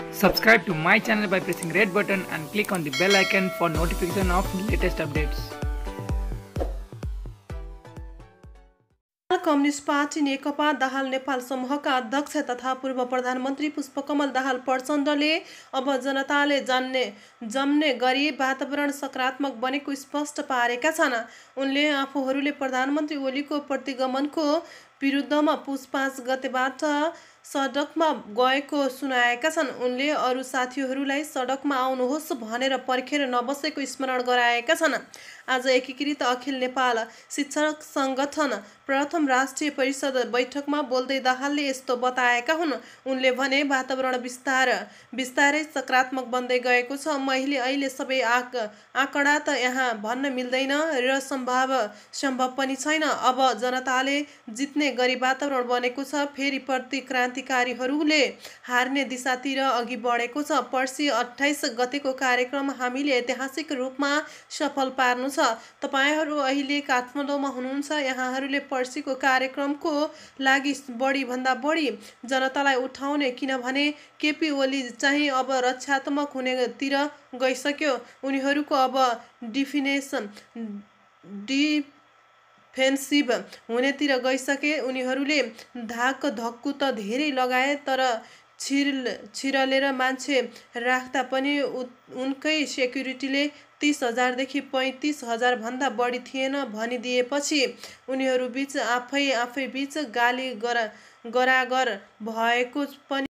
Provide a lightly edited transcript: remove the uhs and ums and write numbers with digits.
Subscribe to my channel by pressing red button and click on the bell icon for notification of latest updates. Communist party Nekapa Dahal Nepal समूहका अध्यक्ष तथा पूर्व प्रधानमन्त्री पुष्पकमल दाहाल प्रचण्डले अब जनताले जम्ने गरी वातावरण सकारात्मक बनेको स्पष्ट पारेका छन्। उनले आफूहरूले प्रधानमन्त्री ओलीको प्रतिगमनको विरुद्धमा पुस 5 गतेबाट सडकमा गएको सुनाएका छन्। उनले अरू साथीहरूलाई सडकमा आउनुहोस् भनेर पर्खेर नबसेको स्मरण गराएका छन्। आज एकीकृत अखिल नेपाल शिक्षक संगठन प्रथम राष्ट्रिय परिषद बैठकमा बोल्दै दाहालले यस्तो बताएका हुन्। उनले भने वातावरण बिस्तारै सकारात्मक बन्दै गएको छ। मैले अहिले सबै आँकडा त यहाँ भन्न मिल्दैन र सम्भव पनि छैन। अब जनताले जित्ने गरी वातावरण बनेको छ। फेरि क्रान्तिकारीहरूले हार्ने दिशातिर अघि बढेको छ। पर्सि 28 गतेको कार्यक्रम हामीले ऐतिहासिक रूपमा सफल पार्नु छ। तपाईहरू अहिले काठमाडौँमा हुनुहुन्छ। यहाँहरूले पर्सिको कार्यक्रमको लागि बढी भन्दा बढी जनतालाई उठाउने, किनभने केपी ओली चाहिँ अब रक्षात्मक हुनेतिर गइसक्यो। उनीहरूको अब डिफेन्सिभ हुनेतिर गइसके। उनीहरूले धाक धक्कु त धेरै लगाए, तर छिरलेर मान्छे राख्दा पनि उनकै सेक्युरिटीले 30,000 देखि 35,000 भन्दा बढी थिएन भनिदिएपछि उनीहरू बीच आफै बीच गाली गरागर भएको पनि